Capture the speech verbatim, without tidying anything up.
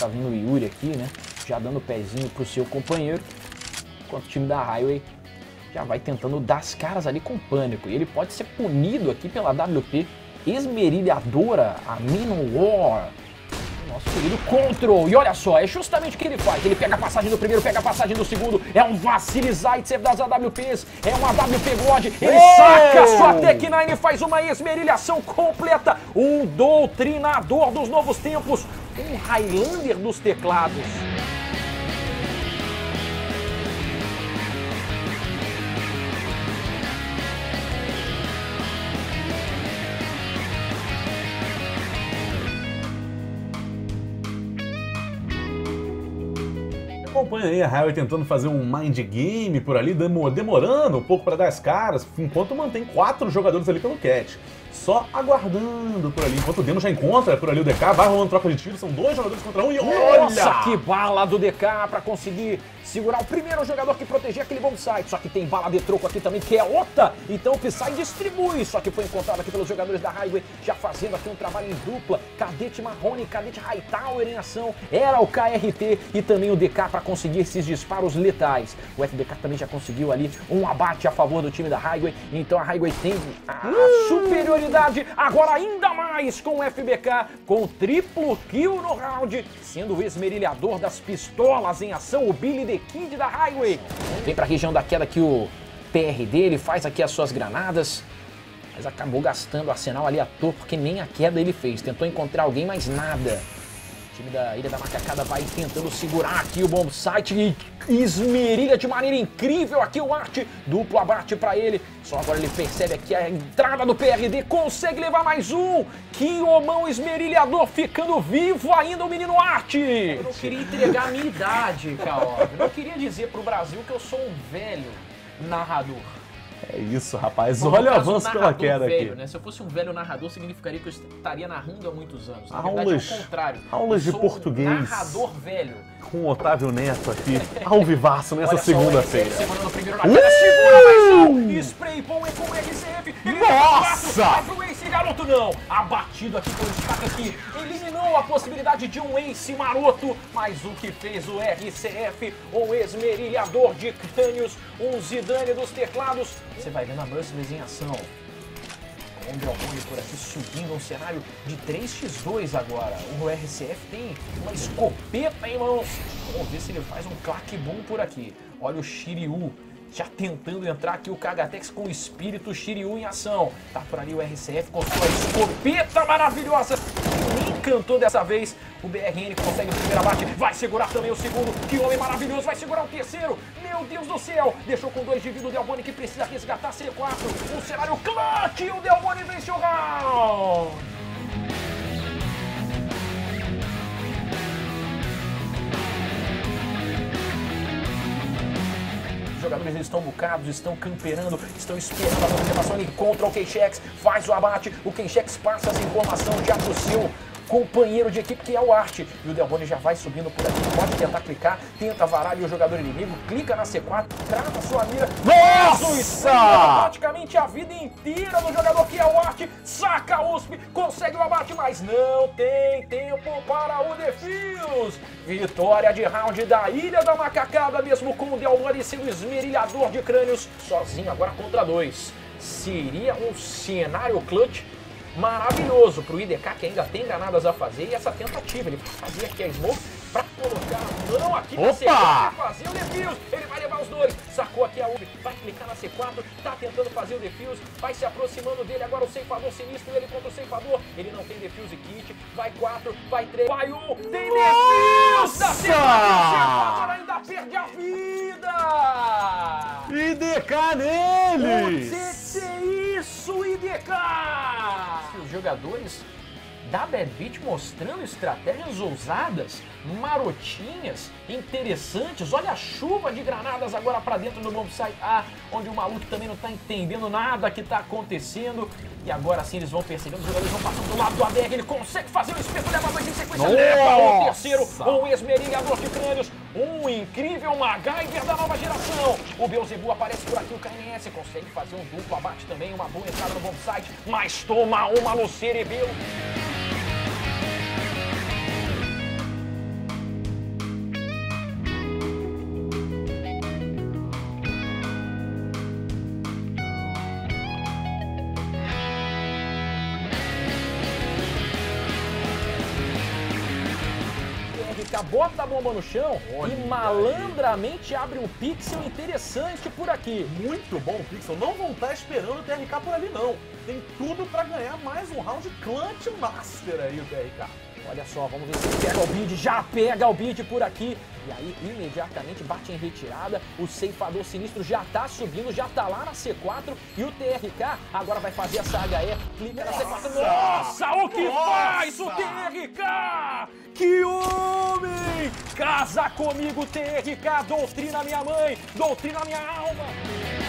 tá vendo o Yuri aqui, né? Já dando o pezinho pro seu companheiro. Enquanto o time da Highway já vai tentando dar as caras ali com pânico. E ele pode ser punido aqui pela W P esmerilhadora, a Manowar. Nosso querido Control. E olha só, é justamente o que ele faz. Ele pega a passagem do primeiro, pega a passagem do segundo. É um Vasily Zaitsev das A W Ps. É um A W P God. Ele oh! saca sua Tech nine e faz uma esmerilhação completa. Um doutrinador dos novos tempos. Um Highlander dos teclados. Acompanha aí a Highway tentando fazer um mind game por ali, demorando um pouco para dar as caras, enquanto mantém quatro jogadores ali pelo catch. Só aguardando por ali, enquanto o Demo já encontra por ali o D K, vai rolando troca de tiro, são dois jogadores contra um e olha! Nossa, que bala do D K para conseguir segurar o primeiro jogador que protegia aquele bombsite. Só que tem bala de troco aqui também, que é Ota. Então o Psy distribui, só que foi encontrado aqui pelos jogadores da Highway, já fazendo aqui um trabalho em dupla. Cadete Marrone e Cadete Hightower em ação. Era o K R T e também o D K para conseguir esses disparos letais. O F D K também já conseguiu ali um abate a favor do time da Highway. Então a Highway tem a uh! superioridade. Agora ainda mais com o F B K, com triplo kill no round, sendo o esmerilhador das pistolas em ação, o Billy the Kid da Highway. Vem para a região da queda aqui o P R dele, faz aqui as suas granadas, mas acabou gastando o arsenal ali à toa, porque nem a queda ele fez. Tentou encontrar alguém, mas nada. O time da Ilha da Macacada vai tentando segurar aqui o bombsite e esmerilha de maneira incrível aqui o Art. Duplo abate para ele. Só agora ele percebe aqui a entrada do P R D. Consegue levar mais um. Que homão esmerilhador ficando vivo ainda o menino Art. Eu não queria entregar a minha idade, Kaob. Eu não queria dizer pro Brasil que eu sou um velho narrador. É isso, rapaz. Bom, olha o avanço pela queda velho, aqui. Né? Se eu fosse um velho narrador, significaria que eu estaria narrando há muitos anos. Na aulas, verdade, é o contrário. Aulas de português. Um narrador velho. Com o Otávio Neto aqui, ao vivaço nessa segunda-feira. Segurando o primeiro na queda, segura mais um. Spray bom é com o R C F. Ele Nossa! Vai pro Ace, garoto não. Abatido aqui pelo destaque aqui. Eliminou a possibilidade de um Ace maroto. Mas o que fez o R C F, um esmerilhador de crânios, um Zidane dos teclados. Você vai vendo a Merciless em ação. O Delmoni por aqui subindo um cenário de três contra dois agora. O R C F tem uma escopeta em mãos. Vamos ver se ele faz um claque bom por aqui. Olha o Shiryu já tentando entrar aqui, o Kagatex com o espírito Shiryu em ação. Tá por ali o R C F com sua escopeta maravilhosa. Me encantou dessa vez. O B R N consegue o primeiro abate. Vai segurar também o segundo. Que homem maravilhoso. Vai segurar o terceiro. Meu Deus do céu. Deixou com dois de vida o Delmoni que precisa resgatar C quatro. Um cenário clutch. E o Delmoni vence o round. Os jogadores estão bucados, estão camperando, estão esperando a movimentação. Ele encontra o K-Shex, faz o abate. O K-Shex passa essa informação já pro seu companheiro de equipe, que é o Art. E o Delmoni já vai subindo por aqui, pode tentar clicar, tenta varar ali o jogador inimigo, clica na C quatro, trava sua mira. Nossa! Praticamente a vida inteira do jogador que é o Art, saca a U S P, consegue o abate, mas não tem tempo para o Defuse. Vitória de round da Ilha da Macacada, mesmo com o Delmoni sendo esmerilhador de crânios, sozinho agora contra dois. Seria um cenário clutch maravilhoso para o I D K, que ainda tem granadas a fazer, e essa tentativa, ele fazia aqui a smoke para colocar a mão aqui na C quatro e fazer o defuse. Ele vai levar os dois, sacou aqui a U, vai clicar na C quatro, tá tentando fazer o defuse, vai se aproximando dele, agora o ceifador sinistro, ele contra o ceifador, ele não tem defuse kit, vai quatro, vai três, vai um, tem defuse da C quatro, o ceifador ainda perde a vida! I D K neles! Pode ser isso, I D K! Os jogadores da Bad Beat mostrando estratégias ousadas, marotinhas, interessantes. Olha a chuva de granadas agora para dentro do bombsite A, onde o maluco também não tá entendendo nada que tá acontecendo. E agora sim eles vão percebendo, os jogadores vão passando do lado do A D R, ele consegue fazer o espeto, leva dois em sequência, Nossa! leva o terceiro, um esmerilhador de crânios, um incrível MacGyver da nova geração. O Beelzebub aparece por aqui, o K N S consegue fazer um duplo abate também, uma boa entrada no bombsite, mas toma uma no cerebelo. K bota a bomba no chão Olha e malandramente abre um pixel interessante por aqui. Muito bom o Pixel, não vão estar esperando o T R K por ali não. Tem tudo pra ganhar mais um round Clutch Master aí o T R K. Olha só, vamos ver se ele pega o bid, já pega o bid por aqui. E aí, imediatamente bate em retirada, o ceifador sinistro já tá subindo, já tá lá na C quatro. E o T R K agora vai fazer essa H E, clica na C quatro. Nossa, o que Nossa! faz o T R K? Que homem! Casa comigo, T R K, doutrina minha mãe, doutrina minha alma.